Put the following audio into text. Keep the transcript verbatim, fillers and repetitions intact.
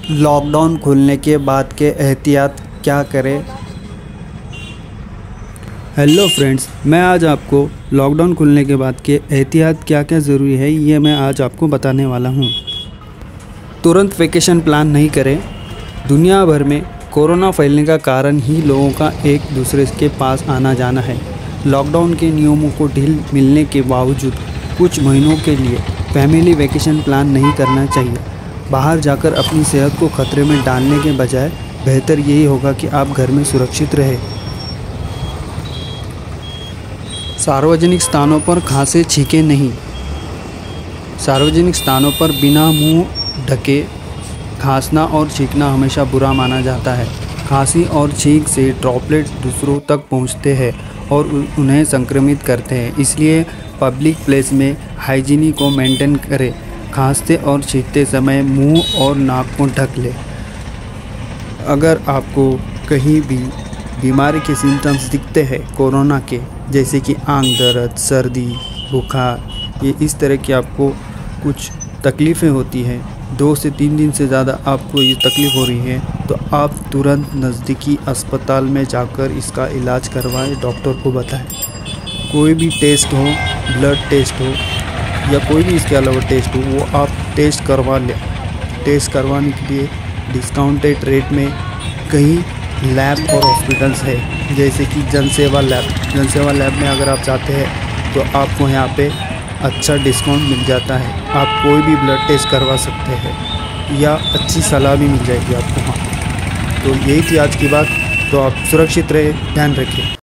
Lockdown खुलने के बाद के एहतियात क्या करें। हेलो फ्रेंड्स, मैं आज आपको लॉकडाउन खुलने के बाद के एहतियात क्या क्या ज़रूरी है ये मैं आज आपको बताने वाला हूँ। तुरंत वेकेशन प्लान नहीं करें। दुनिया भर में कोरोना फैलने का कारण ही लोगों का एक दूसरे के पास आना जाना है। लॉकडाउन के नियमों को ढील मिलने के बावजूद कुछ महीनों के लिए फैमिली वेकेशन प्लान नहीं करना चाहिए। बाहर जाकर अपनी सेहत को खतरे में डालने के बजाय बेहतर यही होगा कि आप घर में सुरक्षित रहें। सार्वजनिक स्थानों पर खांसे छींके नहीं। सार्वजनिक स्थानों पर बिना मुंह ढके खांसना और छींकना हमेशा बुरा माना जाता है। खांसी और छींक से ड्रॉपलेट दूसरों तक पहुंचते हैं और उन्हें संक्रमित करते हैं, इसलिए पब्लिक प्लेस में हाइजीन को मेंटेन करें। खांसते और छींकते समय मुंह और नाक को ढक लें। अगर आपको कहीं भी बीमारी के सिम्टम्स दिखते हैं कोरोना के, जैसे कि आंख दर्द, सर्दी, बुखार, ये इस तरह की आपको कुछ तकलीफ़ें होती हैं, दो से तीन दिन से ज़्यादा आपको ये तकलीफ़ हो रही है, तो आप तुरंत नज़दीकी अस्पताल में जाकर इसका इलाज करवाएं, डॉक्टर को बताएं। कोई भी टेस्ट हो, ब्लड टेस्ट हो या कोई भी इसके अलावा टेस्ट हो, वो आप टेस्ट करवा लें। टेस्ट करवाने के लिए डिस्काउंटेड रेट में कई लैब और हॉस्पिटल्स है, जैसे कि जनसेवा लैब। जनसेवा लैब में अगर आप जाते हैं तो आपको यहाँ पे अच्छा डिस्काउंट मिल जाता है। आप कोई भी ब्लड टेस्ट करवा सकते हैं या अच्छी सलाह भी मिल जाएगी आपको वहाँ। तो यही थी आज की बात। तो आप सुरक्षित रहे, ध्यान रखिए।